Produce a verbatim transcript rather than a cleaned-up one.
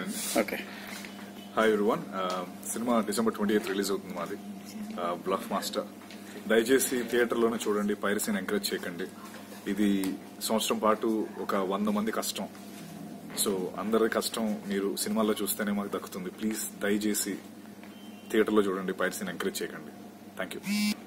మాట్లాడండి. Okay. Hi everyone. Cinema December twenty eighth release అవుతుంది మాది, బ్లఫ్ మాస్టర్. దయచేసి థియేటర్లోనే చూడండి, పైరసీని ఎంకరేజ్ చేయకండి. ఇది సంవత్సరం పాటు ఒక వంద మంది కష్టం. సో అందరి కష్టం మీరు సినిమాల్లో చూస్తేనే మాకు దక్కుతుంది. ప్లీజ్ దయచేసి థియేటర్లో చూడండి, పైరసీని ఎంకరేజ్ చేయకండి. Thank you.